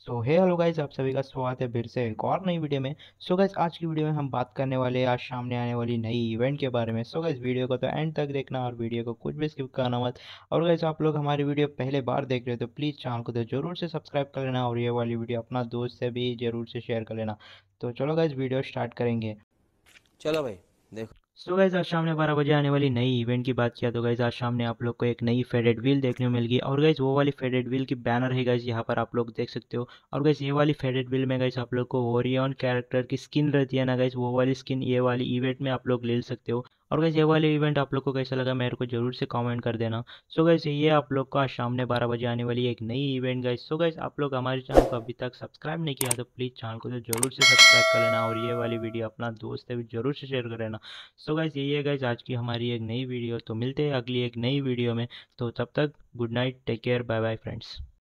Hello guys, आप सभी का स्वागत है फिर से एक और नई वीडियो में। गाइस, आज की वीडियो में हम बात करने वाले हैं आज सामने आने वाली नई इवेंट के बारे में। गाइस, वीडियो को तो एंड तक देखना और वीडियो को कुछ भी स्किप करना मत। और गाइस, आप लोग हमारी वीडियो पहले बार देख रहे हो तो प्लीज़ चैनल को तो जरूर से सब्सक्राइब कर लेना और ये वाली वीडियो अपना दोस्त से भी जरूर से शेयर कर लेना। तो चलो गाइस, वीडियो स्टार्ट करेंगे। चलो भाई देखो। गाइस, आज शाम ने 12 बजे आने वाली नई इवेंट की बात किया तो गाइस आज शाम ने आप लोग को एक नई फेडेड व्हील देखने को मिलेगी। और गाइस वो वाली फेडेड व्हील की बैनर है गाइस, यहाँ पर आप लोग देख सकते हो। और गाइस ये वाली फेडेड व्हील में गाइस आप लोग को ओरियन कैरेक्टर की स्किन रहती है ना गाइस, वो वाली स्किन ये वाली इवेंट में आप लोग ले सकते हो। और गाइस ये वाली इवेंट आप लोग को कैसा लगा मेरे को जरूर से कमेंट कर देना। गाइस ये आप लोग को आज शाम ने 12 बजे आने वाली एक नई इवेंट गाइस। गाइस आप लोग हमारे चैनल को अभी तक सब्सक्राइब नहीं किया तो प्लीज़ चैनल को तो जरूर से सब्सक्राइब कर लेना और ये वाली वीडियो अपना दोस्त है भी जरूर से शेयर कर लेना। गाइस यही है गाइस आज की हमारी एक नई वीडियो। तो मिलते हैं अगली एक नई वीडियो में। तो तब तक good night, take care, bye bye friends.